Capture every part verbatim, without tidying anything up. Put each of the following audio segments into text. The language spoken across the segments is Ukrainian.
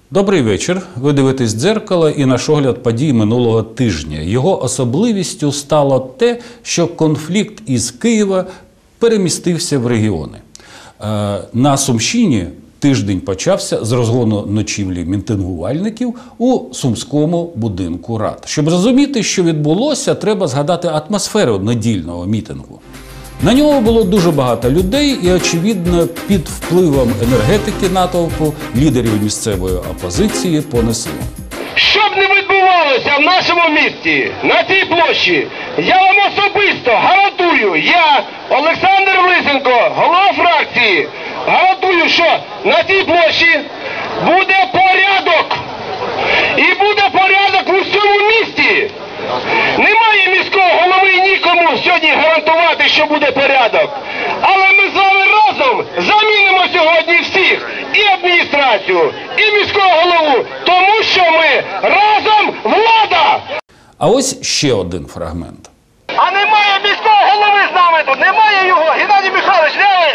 Добрий вечір. Ви дивитесь «Дзеркало» і наш огляд подій минулого тижня. Його особливістю стало те, що конфлікт із Києва перемістився в регіони. На Сумщині тиждень почався з розгону ночівлі мітингувальників у Сумському будинку рад. Щоб зрозуміти, що відбулося, треба згадати атмосферу недільного мітингу. На нього було дуже багато людей і, очевидно, під впливом енергетики натовпу лідерів місцевої опозиції понесло. Що б не відбувалося в нашому місті, на цій площі, я вам особисто гарантую, я, Олександр Лисенко, голова фракції, гарантую, що на цій площі буде порядок. І буде порядок в усьому місті. Немає міського голови і нікому сьогодні гарантувати, що буде порядок. Але ми з вами разом замінимо сьогодні всіх, і адміністрацію, і міського голову, тому що ми разом влада. А ось ще один фрагмент. А немає міського голови з нами тут, немає його. Геннадій Михайлович, де ви?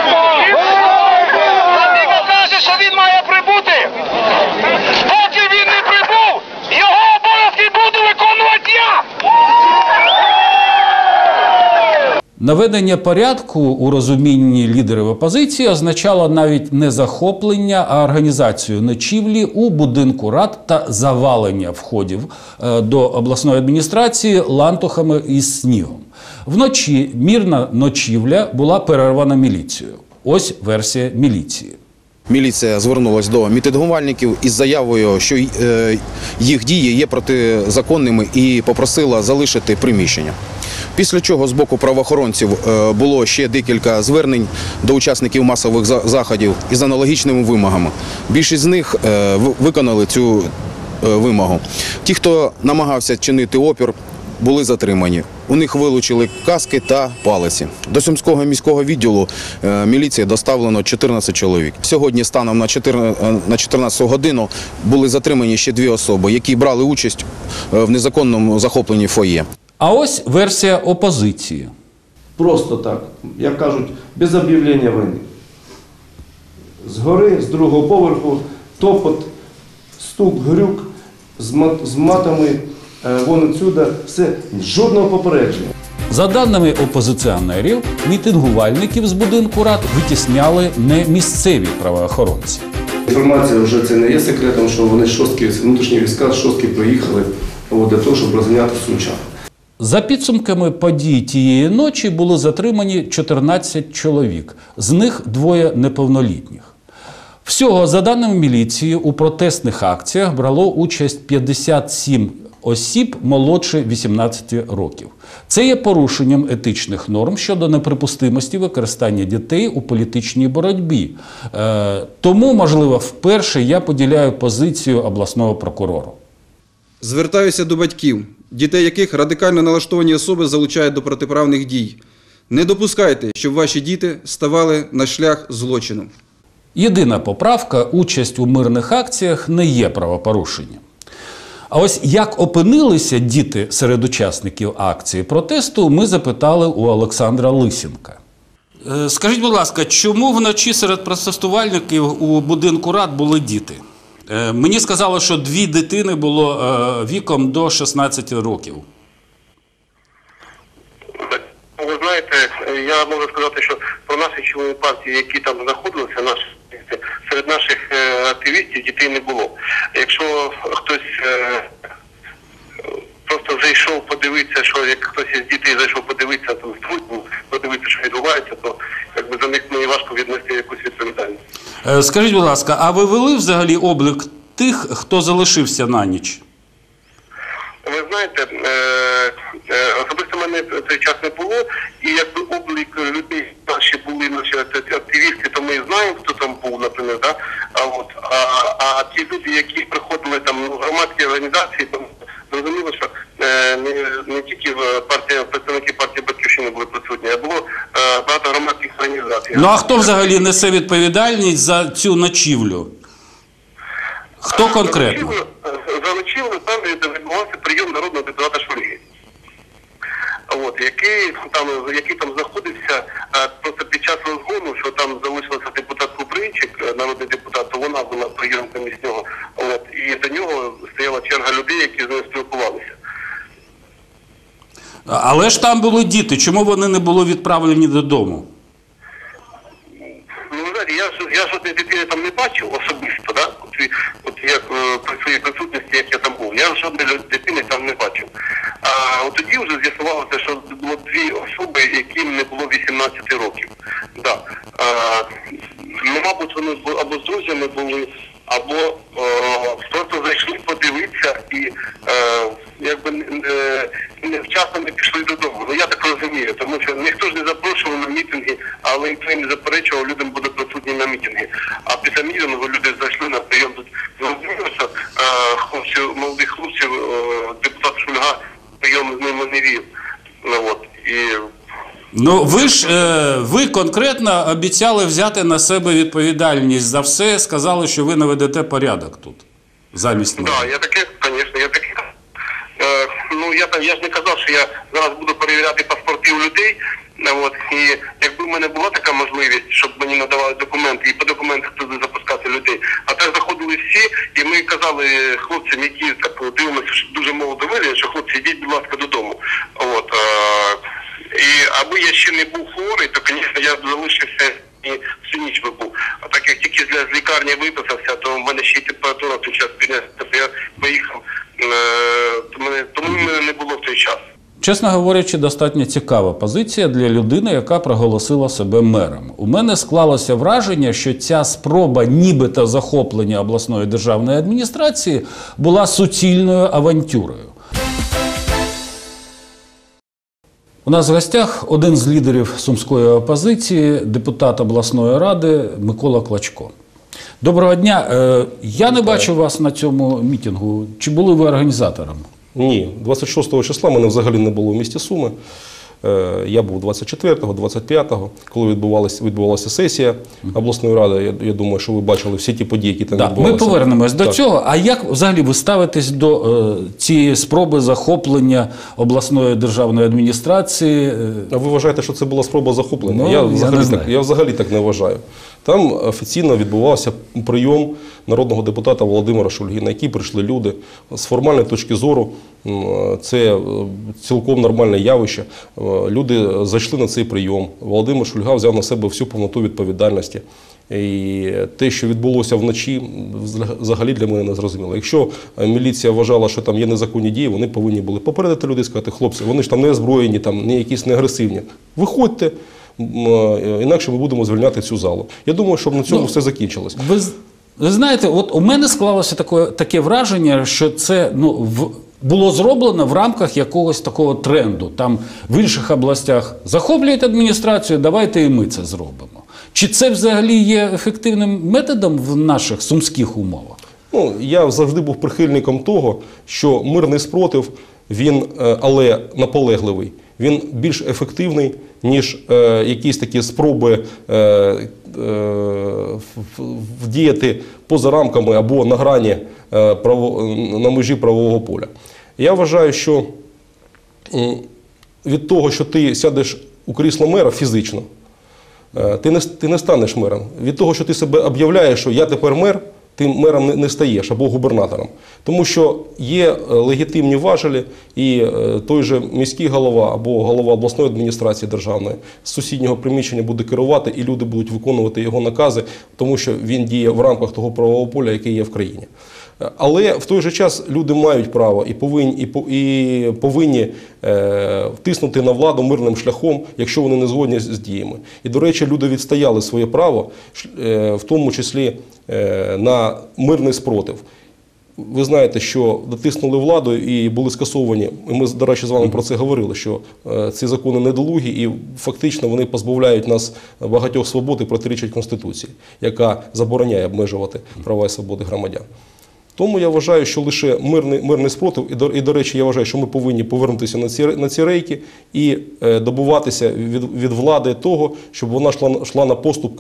Він каже, що він має прибути. Поки він не прибув, його обов'язки буду виконувати я. Наведення порядку у розумінні лідерів опозиції означало навіть не захоплення, а організацію ночівлі у будинку рад та завалення входів до обласної адміністрації лантухами із снігом. Вночі мирна ночівля була перервана міліцією. Ось версія міліції. Міліція звернулася до мітингувальників із заявою, що їх дії є протизаконними, і попросила залишити приміщення. Після чого з боку правоохоронців було ще декілька звернень до учасників масових заходів із аналогічними вимогами. Більшість з них виконали цю вимогу. Ті, хто намагався чинити опір, були затримані. У них вилучили каски та палиці. До Сумського міського відділу міліції доставлено чотирнадцять чоловік. Сьогодні станом на чотирнадцяту годину були затримані ще дві особи, які брали участь в незаконному захопленні фоє. А ось версія опозиції. Просто так, як кажуть, без об'явлення війни. Згори, з другого поверху, топот, стук, грюк, з, мат, з матами, е, вон отсюда, все, жодного попередження. За даними опозиціонерів, мітингувальників з будинку рад витісняли не місцеві правоохоронці. Інформація вже це не є секретом, що вони шостки, внутрішні війська шостки проїхали от, для того, щоб розганяти сумчан. За підсумками подій тієї ночі були затримані чотирнадцять чоловік, з них двоє неповнолітніх. Всього, за даними міліції, у протестних акціях брало участь п'ятдесят сім осіб молодше вісімнадцяти років. Це є порушенням етичних норм щодо неприпустимості використання дітей у політичній боротьбі. Е, тому, можливо, вперше я поділяю позицію обласного прокурора. Звертаюся до батьків, дітей яких радикально налаштовані особи залучають до протиправних дій. Не допускайте, щоб ваші діти ставали на шлях злочину. Єдина поправка – участь у мирних акціях не є правопорушенням. А ось як опинилися діти серед учасників акції протесту, ми запитали у Олександра Лисенка. Скажіть, будь ласка, чому вночі серед протестувальників у будинку рад були діти? Мені сказали, що дві дитини було віком до шістнадцяти років. Ви знаєте, я можу сказати, що про наші члени партії, які там знаходилися, наші, серед наших активістів дітей не було. Якщо хтось просто зайшов подивитися, що як хтось із дітей зайшов подивитися, то подивитися, що відбувається, то якби за них мені важко віднести якусь відповідальність. Скажіть, будь ласка, а ви вели взагалі облік тих, хто залишився на ніч? Ви знаєте, особисто в мене цей час не було, і якби облік людей, наші були наші активісти, то ми знаємо, хто там був, наприклад, да? а, от, а, а ті люди, які приходили там в громадські організації, то зрозуміло, що не, не тільки партія, представники партії «Батьківщина» були присутні, а було багато громадських організацій. Ну а хто взагалі несе відповідальність за цю ночівлю? Хто конкретно? За ночівлю там відбувався прийом народного депутата Шульги, от, який, там, який там знаходився просто під час розгону, що там залишився депутат Купринчик, народний депутат, то вона була прийомком із нього. От, і до нього стояла черга людей, які з ним спілкувалися. Але ж там були діти, чому вони не були відправлені додому? Ну, ви знаєте, я, ж- я жодної дитини там не бачив особисто, да? От, і- от як е, при своїй присутності, як я там був, я жодної лю- дитини там не бачив. А от тоді вже з'ясувалося, що було дві особи, яким не було вісімнадцяти років. Да. А, ну, мабуть, вони бу- або з друзями були, або е, просто зайшли подивитися і е, якби е, невчасно не пішли додому. Ну я так розумію, тому що ніхто ж не запрошував на мітинги, але ніхто їм не заперечував, людям буде присутні на мітинги. А після мітингу люди зайшли на прийом. Тут зрозуміло, що е, хлопців, молодих хлопців, е, депутат Шульга прийом з ними не вів. Ну, от. І Ну, ви ж, е, ви конкретно обіцяли взяти на себе відповідальність за все, сказали, що ви наведете порядок тут, замість мене. Так, я таке, звісно, я таке. Е, ну, я, там- я ж не казав, що я зараз буду перевіряти паспорти у людей. Е, От, і якби в мене була така можливість, щоб мені надавали документи і по документах туди запускати людей. А так заходили всі, і ми казали хлопцям, які так дивимося, що дуже молодо вигляд, що хлопці, йдіть, будь ласка, додому. От, е, і аби я ще не був хворий, то, звісно, я б залишився і всю ніч би був. А так як тільки з з лікарні виписався, то в мене ще й температура в той час піднялася. Тобто я поїхав, е, то мене, тому мене не було в той час. Чесно говорячи, достатньо цікава позиція для людини, яка проголосила себе мером. У мене склалося враження, що ця спроба нібито захоплення обласної державної адміністрації була суцільною авантюрою. У нас в гостях один з лідерів сумської опозиції, депутат обласної ради Микола Клочко. Доброго дня. Е, Я не бачу вас на цьому мітингу. Чи були ви організатором? Ні, двадцять шостого числа мене взагалі не було в місті Суми. Е, Я був двадцять четвертого, двадцять п'ятого, коли відбувалася, відбувалася сесія обласної ради. Я, я думаю, що ви бачили всі ті події, які там Так, відбувалися. ми повернемось до Так. цього. А як взагалі ви ставитесь до е, цієї спроби захоплення обласної державної адміністрації? Е, А ви вважаєте, що це була спроба захоплення? Ну, я, я взагалі не так, знаю. я взагалі так не вважаю. Там офіційно відбувався прийом народного депутата Володимира Шульги, на який прийшли люди. З формальної точки зору м, це е, цілком нормальне явище. Е, Люди зайшли на цей прийом. Володимир Шульга взяв на себе всю повноту відповідальності. І те, що відбулося вночі, взагалі для мене не зрозуміло. Якщо міліція вважала, що там є незаконні дії, вони повинні були попередити людей, сказати, хлопці, вони ж там не озброєні, там не якісь не агресивні. Виходьте, м, інакше ми будемо звільняти цю залу. Я думаю, що на цьому Ну, все закінчилось. Ви, з- ви знаєте, от у мене склалося таке, таке враження, що це ну, в, було зроблено в рамках якогось такого тренду. Там в інших областях захоплюють адміністрацію, давайте і ми це зробимо. Чи це взагалі є ефективним методом в наших сумських умовах? Ну, я завжди був прихильником того, що мирний спротив, він, е, але наполегливий, він більш ефективний, ніж е, якісь такі спроби е, е, в- в- вдіяти поза рамками або на грані, е, право, на межі правового поля. Я вважаю, що м, від того, що ти сядеш у крісло мера фізично, Е, Ти не, ти не станеш мером. Від того, що ти себе об'являєш, що я тепер мер, ти мером не, не стаєш або губернатором. Тому що є е, легітимні важелі, і е, той же міський голова або голова обласної адміністрації державної з сусіднього приміщення буде керувати, і люди будуть виконувати його накази, тому що він діє в рамках того правового поля, яке є в країні. Але в той же час люди мають право і повинні, і, по- і повинні е, втиснути на владу мирним шляхом, якщо вони не згодні з, з діями. І, до речі, люди відстояли своє право, ш- е, в тому числі е, на мирний спротив. Ви знаєте, що дотиснули владу і були скасовані, і ми, до речі, з вами про це говорили, що е, ці закони недолугі і фактично вони позбавляють нас багатьох свобод і протирічать Конституції, яка забороняє обмежувати права і свободи громадян. Тому я вважаю, що лише мирний, мирний спротив, і до, і, до речі, я вважаю, що ми повинні повернутися на ці, на ці рейки і е, добуватися від, від влади того, щоб вона йшла, йшла на поступки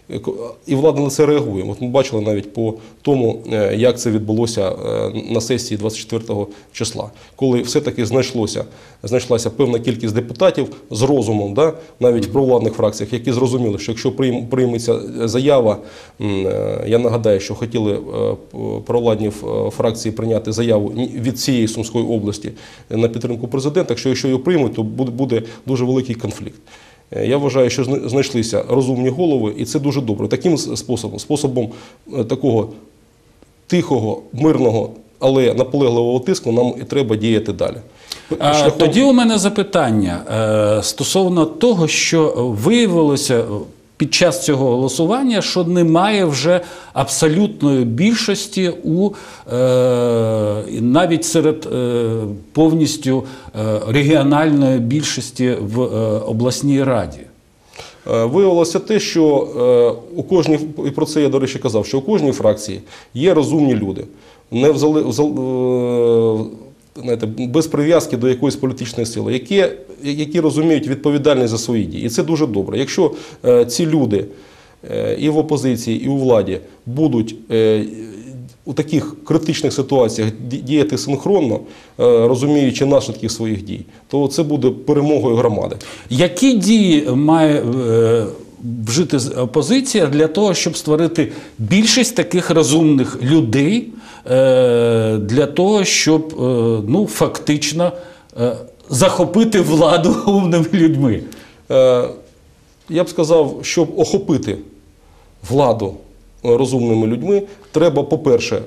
І влада на це реагує. От ми бачили навіть по тому, як це відбулося на сесії двадцять четвертого числа, коли все-таки знайшлося, знайшлася певна кількість депутатів з розумом, да, навіть в провладних фракціях, які зрозуміли, що якщо прийметься заява, я нагадаю, що хотіли провладні фракції прийняти заяву від цієї Сумської області на підтримку президента, якщо, якщо її приймуть, то буде, буде дуже великий конфлікт. Я вважаю, що знайшлися розумні голови, і це дуже добре. Таким способом, способом такого тихого, мирного, але наполегливого тиску нам і треба діяти далі. А, Шляхом... Тоді у мене запитання е, стосовно того, що виявилося під час цього голосування, що немає вже абсолютної більшості у е, навіть серед е, повністю е, регіональної більшості в е, обласній раді. Виявилося те, що у кожній, і про це я, до речі, казав, що у кожній фракції є розумні люди, не взали, взали, знаєте, без прив'язки до якоїсь політичної сили, які, які розуміють відповідальність за свої дії. І це дуже добре. Якщо ці люди і в опозиції, і у владі будуть у таких критичних ситуаціях діяти синхронно, розуміючи наслідки своїх дій, то це буде перемогою громади. Які дії має вжити опозиція для того, щоб створити більшість таких розумних людей, для того, щоб, ну, фактично захопити владу умними людьми? Я б сказав, щоб охопити владу розумними людьми, треба, по-перше,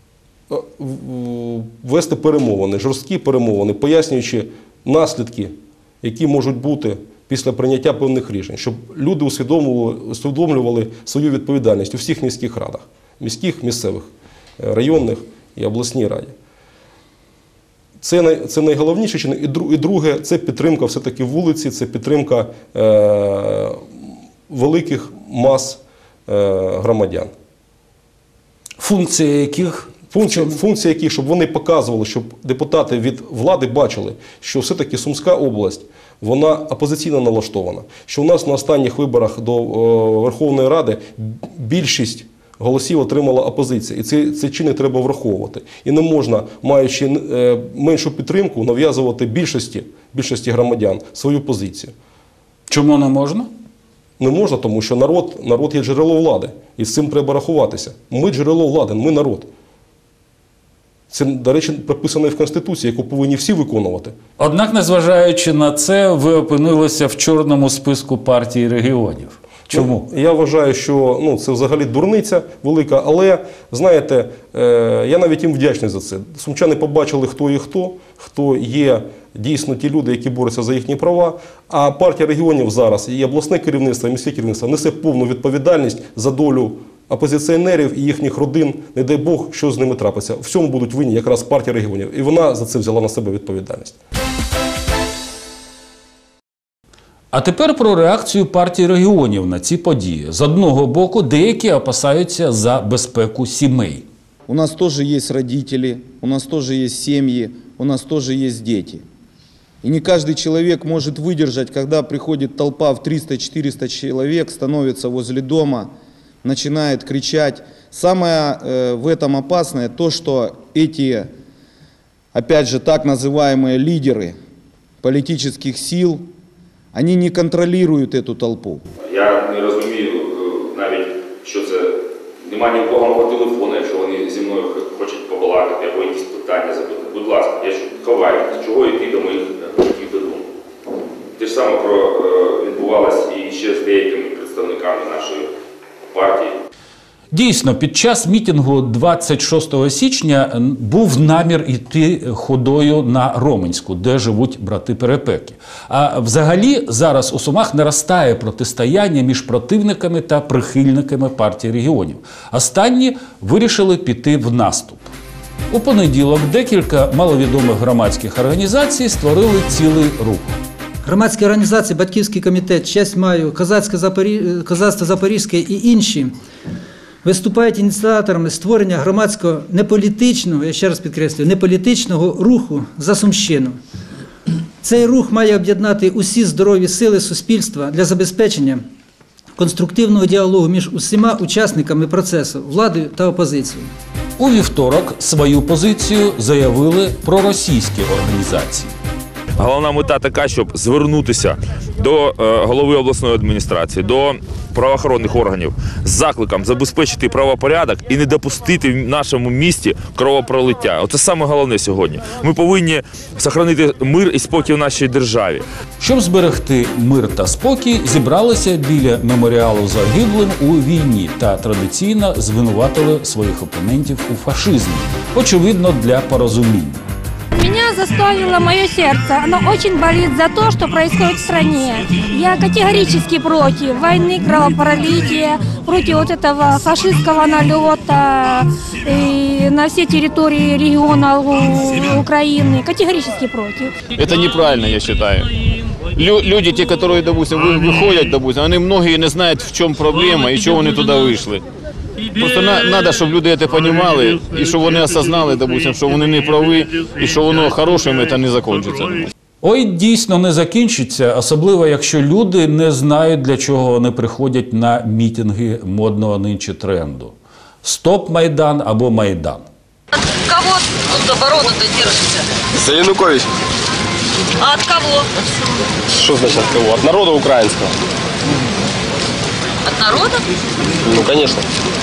вести перемовини, жорсткі перемовини, пояснюючи наслідки, які можуть бути після прийняття певних рішень, щоб люди усвідомлювали, усвідомлювали свою відповідальність у всіх міських радах, міських, місцевих, районних і обласній раді. Це, це найголовніше. І друге, це підтримка все-таки вулиці, це підтримка е, великих мас е, громадян. Функція яких? Функція, функція яких, щоб вони показували, щоб депутати від влади бачили, що все-таки Сумська область, вона опозиційно налаштована. Що у нас на останніх виборах до о, Верховної Ради більшість голосів отримала опозиція. І ці, ці чини треба враховувати. І не можна, маючи е, меншу підтримку, нав'язувати більшості, більшості громадян свою позицію. Чому не можна? Не можна, тому що народ, народ є джерело влади. І з цим треба рахуватися. Ми джерело влади, ми народ. Це, до речі, прописано і в Конституції, яку повинні всі виконувати. Однак, незважаючи на це, ви опинилися в чорному списку партії регіонів. Чому? Ну, я вважаю, що ну, це взагалі дурниця велика, але, знаєте, е, я навіть їм вдячний за це. Сумчани побачили, хто є хто, хто є дійсно ті люди, які борються за їхні права, а партія регіонів зараз, і обласне керівництво, і міське керівництво несе повну відповідальність за долю опозиціонерів і їхніх родин, не дай Бог, що з ними трапиться. В цьому будуть винні якраз партія регіонів, і вона за це взяла на себе відповідальність. А тепер про реакцію партії регіонів на ці події. З одного боку, деякі опасаються за безпеку сімей. У нас тоже есть родители, у нас тоже есть семьи, у нас тоже есть дети. И не каждый человек может выдержать, когда приходит толпа в триста-четыреста человек, становится возле дома, начинает кричать. Самое э, в этом опасное то, что эти, опять же, так называемые лидеры политических сил, они не контролируют эту толпу. Я не розумію навіть, що це, немає ні у кого мого телефону, якщо вони зі мною хочуть побалакати або якісь питання запитати. Будь ласка, я ж ховаюся, чого йти до моїх батьків додому. Те ж саме про, відбувалося і ще з деякими представниками нашої партії. Дійсно, під час мітингу двадцять шостого січня був намір йти ходою на Роменську, де живуть брати Перепеки. А взагалі зараз у Сумах наростає протистояння між противниками та прихильниками партії регіонів. Останні вирішили піти в наступ. У понеділок декілька маловідомих громадських організацій створили цілий рух. Громадські організації, Батьківський комітет, «Честь маю», Козацьке Запорі... Козацтво Запорізьке і інші виступають ініціаторами створення громадського неполітичного, я ще раз підкреслюю, неполітичного руху за Сумщину. Цей рух має об'єднати усі здорові сили суспільства для забезпечення конструктивного діалогу між усіма учасниками процесу, владою та опозицією. У вівторок свою позицію заявили проросійські організації. Головна мета така, щоб звернутися до е, голови обласної адміністрації, до правоохоронних органів з закликом забезпечити правопорядок і не допустити в нашому місті кровопролиття. Оце саме головне сьогодні. Ми повинні зберегти мир і спокій в нашій державі. Щоб зберегти мир та спокій, зібралися біля меморіалу загиблим у війні та традиційно звинуватили своїх опонентів у фашизмі. Очевидно, для порозуміння. Меня заставило мое сердце. Оно очень болит за то, что происходит в стране. Я категорически против войны, кровопролития, против вот этого фашистского налета и на все территории региона Украины. Категорически против. Это неправильно, я считаю. Лю люди, те, которые, допустим, выходят, допустим, они многие не знают, в чем проблема и чего они туда вышли. Просто треба, щоб люди це розуміли, і щоб вони осознали, допустим, що вони не праві, і що воно хорошим це не закінчиться. Ой, дійсно не закінчиться, особливо якщо люди не знають, для чого вони приходять на мітинги модного нинче тренду. Стоп Майдан або Майдан. Кого тут оборону-то держите? За Януковича. А от кого? Что значит от кого? От народа украинского. От народа? Ну, конечно.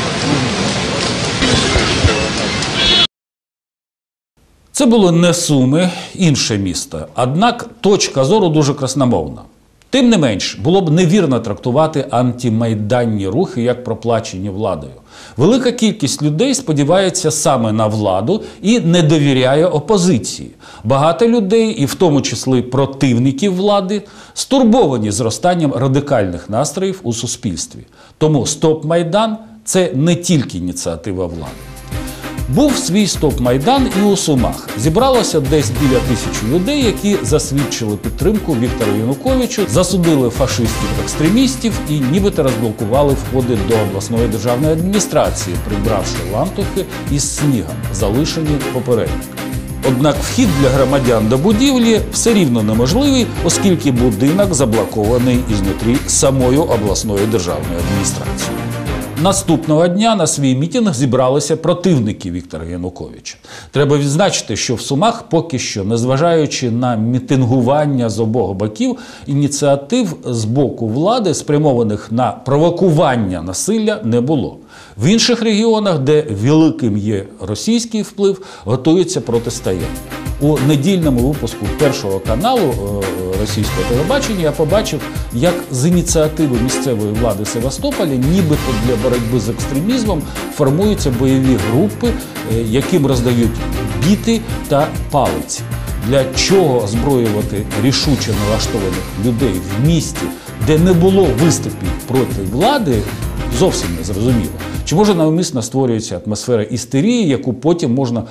Це було не Суми, інше місто. Однак точка зору дуже красномовна. Тим не менш, було б невірно трактувати антимайданні рухи як проплачені владою. Велика кількість людей сподівається саме на владу і не довіряє опозиції. Багато людей, і в тому числі противників влади, стурбовані зростанням радикальних настроїв у суспільстві. Тому «Стоп Майдан» – це не тільки ініціатива влади. Був свій стоп-майдан і у Сумах. Зібралося десь біля тисячі людей, які засвідчили підтримку Віктору Януковичу, засудили фашистів-екстремістів і нібито розблокували входи до обласної державної адміністрації, прибравши лантухи із снігом, залишені попередньо. Однак вхід для громадян до будівлі все рівно неможливий, оскільки будинок заблокований ізнутрі самою обласною державною адміністрацією. Наступного дня на свій мітинг зібралися противники Віктора Януковича. Треба відзначити, що в Сумах поки що, незважаючи на мітингування з обох боків, ініціатив з боку влади, спрямованих на провокування насилля, не було. В інших регіонах, де великим є російський вплив, готується протистояння. У недільному випуску Першого каналу російського телебачення я побачив, як з ініціативи місцевої влади Севастополя, нібито для боротьби з екстремізмом, формуються бойові групи, яким роздають біти та палиці. Для чого озброювати рішуче налаштованих людей в місті, де не було виступів проти влади, зовсім не зрозуміло. Чи може навмисно створюється атмосфера істерії, яку потім можна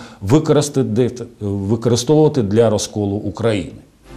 використовувати для розколу України?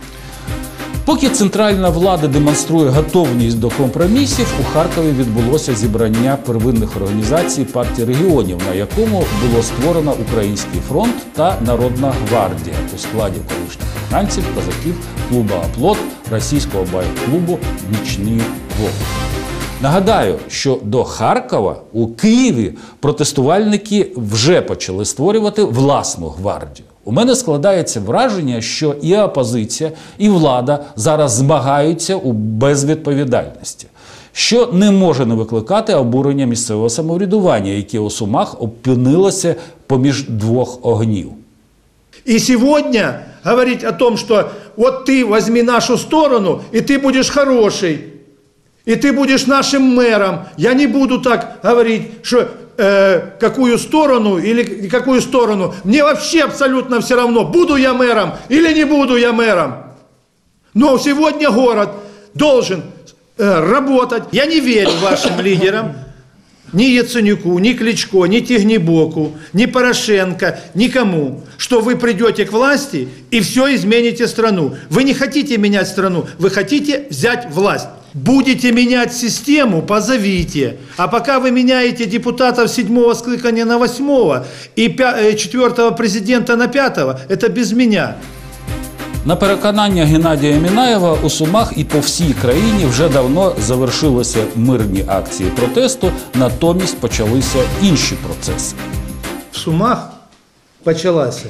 Поки центральна влада демонструє готовність до компромісів, у Харкові відбулося зібрання первинних організацій партії регіонів, на якому було створено Український фронт та Народна гвардія у складі колишніх афганців, козаків, клубу «Оплот», російського байк-клубу «Нічні вовки». Нагадаю, що до Харкова у Києві протестувальники вже почали створювати власну гвардію. У мене складається враження, що і опозиція, і влада зараз змагаються у безвідповідальності, що не може не викликати обурення місцевого самоврядування, яке у Сумах опинилося поміж двох огнів. И сегодня говорить о том, что вот ты возьми нашу сторону, и ты будешь хороший, и ты будешь нашим мэром. Я не буду так говорить, что э, какую сторону или какую сторону. Мне вообще абсолютно все равно, буду я мэром или не буду я мэром. Но сегодня город должен э, работать. Я не верю вашим лидерам. Ни Яценюку, ни Кличко, ни Тягнебоку, ни Порошенко, никому, что вы придете к власти и все измените страну. Вы не хотите менять страну, вы хотите взять власть. Будете менять систему, позовите. А пока вы меняете депутатов седьмого скликания на восьмого и четвертого президента на пятого, это без меня. На переконання Геннадія Мінаєва, у Сумах і по всій країні вже давно завершилися мирні акції протесту, натомість почалися інші процеси. В Сумах почалась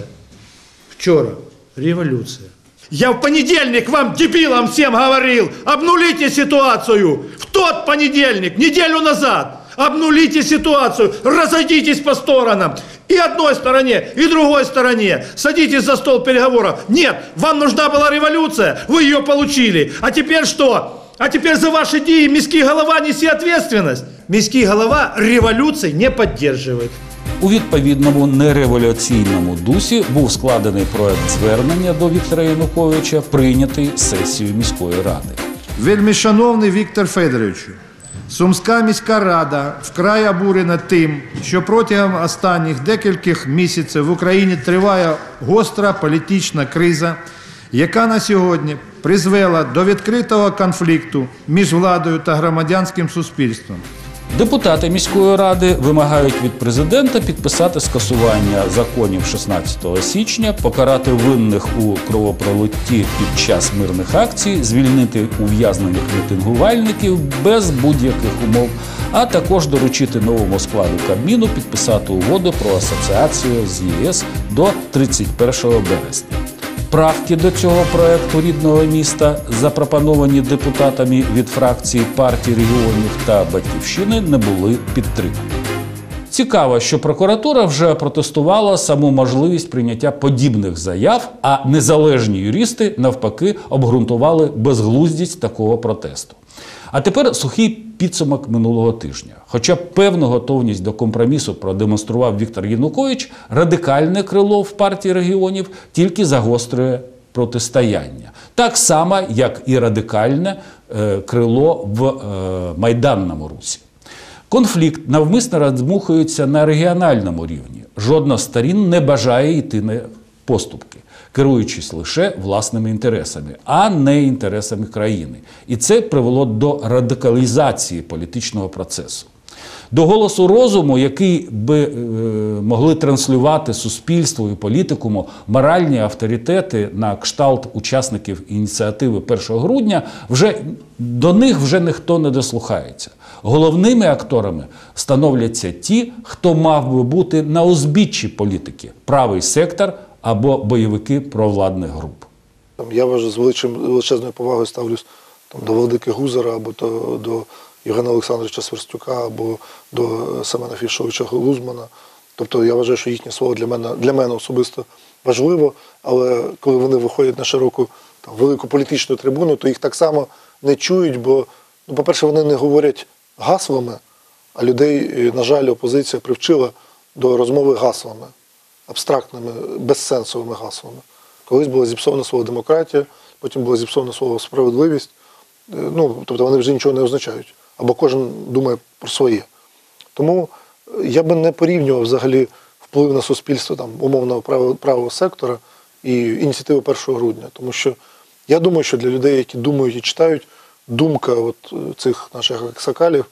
вчера революция. Я в понедельник вам, дебилам, всем говорил, обнулите ситуацию. В тот понедельник, неделю назад, обнулите ситуацию, разойдитесь по сторонам. И одной стороне, и другой стороне. Садитесь за стол переговоров. Нет, вам нужна была революция, вы ее получили. А теперь что? А теперь за ваши дії міський голова неси ответственность. Міський голова революции не поддерживает. У відповідному нереволюційному дусі був складений проект звернення до Віктора Януковича, прийнятий сесією міської ради. Вельмишановний Віктор Федоровичу, Сумська міська рада вкрай обурена тим, що протягом останніх декількох місяців в Україні триває гостра політична криза, яка на сьогодні призвела до відкритого конфлікту між владою та громадянським суспільством. Депутати міської ради вимагають від президента підписати скасування законів шістнадцятого січня, покарати винних у кровопролитті під час мирних акцій, звільнити ув'язнених мітингувальників без будь-яких умов, а також доручити новому складу Кабміну підписати угоду про асоціацію з ЄС до тридцять першого березня. Правки до цього проекту рідного міста, запропоновані депутатами від фракції партії регіонів та Батьківщини, не були підтримані. Цікаво, що прокуратура вже протестувала саму можливість прийняття подібних заяв, а незалежні юристи, навпаки, обґрунтували безглуздість такого протесту. А тепер сухий підсумок минулого тижня. Хоча певну готовність до компромісу продемонстрував Віктор Янукович, радикальне крило в партії регіонів тільки загострює протистояння. Так само, як і радикальне е, крило в е, Майданному русі. Конфлікт навмисно роздмухується на регіональному рівні. Жодна з сторін не бажає йти на поступки, керуючись лише власними інтересами, а не інтересами країни. І це привело до радикалізації політичного процесу. До голосу розуму, який би е, могли транслювати суспільству і політикуму моральні авторитети на кшталт учасників ініціативи першого грудня, вже, до них вже ніхто не дослухається. Головними акторами становляться ті, хто мав би бути на узбіччі політики – правий сектор або бойовики провладних груп. Я вважаю, з величезною повагою ставлюсь там, до Владики Гузара, або до, до Євгена Олександровича Сверстюка, або до Семена Фішовича Глузмана. Тобто я вважаю, що їхнє слово для мене, для мене особисто важливо, але коли вони виходять на широку там, велику політичну трибуну, то їх так само не чують, бо, ну, по-перше, вони не говорять гаслами, а людей, на жаль, опозиція привчила до розмови гаслами, абстрактними, безсенсовими гаслами. Колись було зіпсоване слово «демократія», потім було зіпсоване слово «справедливість». Ну, тобто вони вже нічого не означають. Або кожен думає про своє. Тому я би не порівнював взагалі вплив на суспільство там, умовного правого, правого сектора і ініціативу першого грудня. Тому що я думаю, що для людей, які думають і читають, думка от цих наших аксакалів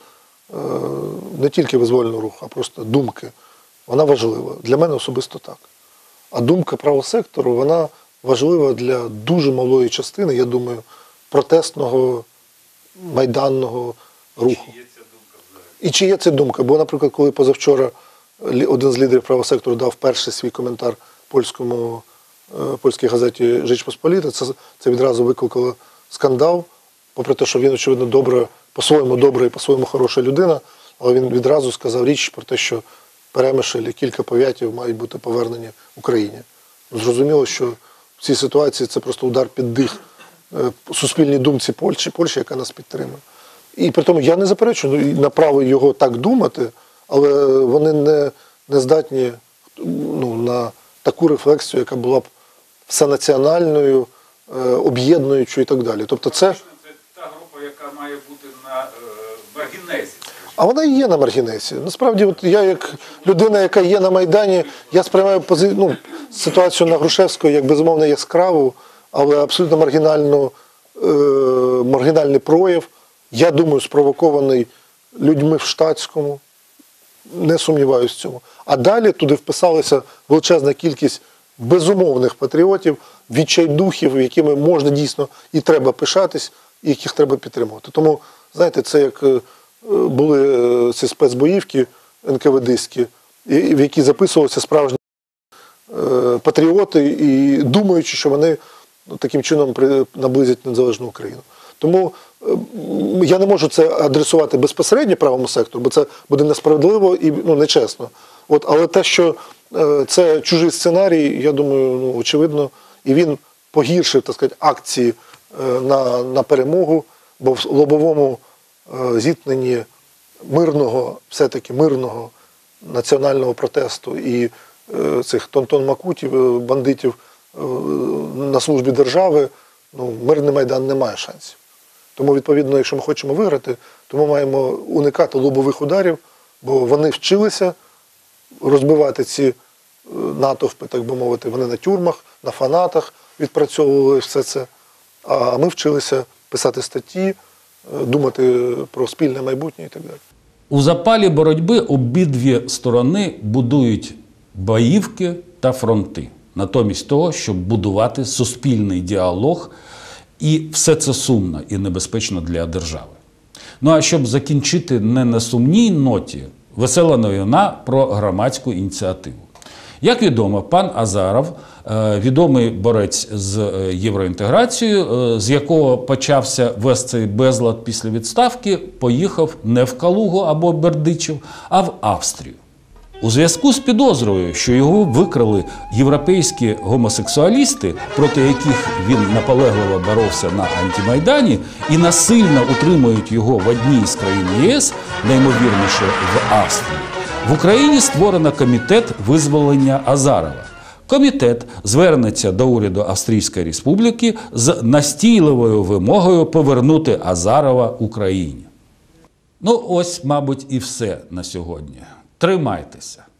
не тільки визвольного руху, а просто думки, вона важлива. Для мене особисто так. А думка правого сектору, вона важлива для дуже малої частини, я думаю, протестного, майданного руху. І чи є ця думка? Бо, наприклад, коли позавчора один з лідерів правого сектору дав перший свій коментар польському, польській газеті «Жич Посполіта», це, це відразу викликало скандал, попри те, що він, очевидно, добре, по-своєму добра і по-своєму хороша людина, але він відразу сказав річ про те, що Перемишль і кілька пов'ятів мають бути повернені Україні. Зрозуміло, що в цій ситуації це просто удар під дих суспільній думці Польщі, Польщі, яка нас підтримує. І при тому я не заперечую на право його так думати, але вони не, не здатні ну, на таку рефлексію, яка була б всенаціональною, об'єднуючою і так далі. Тобто це... Це та група, яка має бути на маргінесі. А вона і є на маргінесі. Насправді, от я як людина, яка є на Майдані, я сприймаю пози... ну, ситуацію на Грушевського як безумовно яскраву, але абсолютно маргінальну, е... маргінальний прояв. Я думаю, спровокований людьми в штатському, не сумніваюся в цьому. А далі туди вписалася величезна кількість безумовних патріотів, відчайдухів, якими можна дійсно і треба пишатись, і яких треба підтримувати. Тому, знаєте, це як були ці спецбоївки ен ка ве дистські, в які записувалися справжні патріоти, і думаючи, що вони таким чином наблизять незалежну Україну. Тому я не можу це адресувати безпосередньо правому сектору, бо це буде несправедливо і ну, нечесно. От, але те, що це чужий сценарій, я думаю, ну, очевидно, і він погіршив, так сказати, акції на, на перемогу, бо в лобовому зіткненні мирного, все-таки мирного національного протесту і цих тонтон-макутів, бандитів на службі держави, ну, мирний Майдан не має шансів. Тому, відповідно, якщо ми хочемо виграти, то ми маємо уникати лобових ударів, бо вони вчилися розбивати ці натовпи, так би мовити, вони на тюрмах, на фанатах відпрацьовували все це, а ми вчилися писати статті, думати про спільне майбутнє і так далі. У запалі боротьби обидві сторони будують боївки та фронти, натомість того, щоб будувати суспільний діалог, і все це сумно і небезпечно для держави. Ну а щоб закінчити не на сумній ноті, весела новина про громадську ініціативу. Як відомо, пан Азаров, відомий борець з євроінтеграцією, з якого почався весь цей безлад після відставки, поїхав не в Калугу або Бердичів, а в Австрію. У зв'язку з підозрою, що його викрали європейські гомосексуалісти, проти яких він наполегливо боровся на антимайдані, і насильно утримують його в одній з країн є ес, наймовірніше в Австрії, в Україні створено комітет визволення Азарова. Комітет звернеться до уряду Австрійської Республіки з настійливою вимогою повернути Азарова Україні. Ну ось, мабуть, і все на сьогодні. Тримайтеся.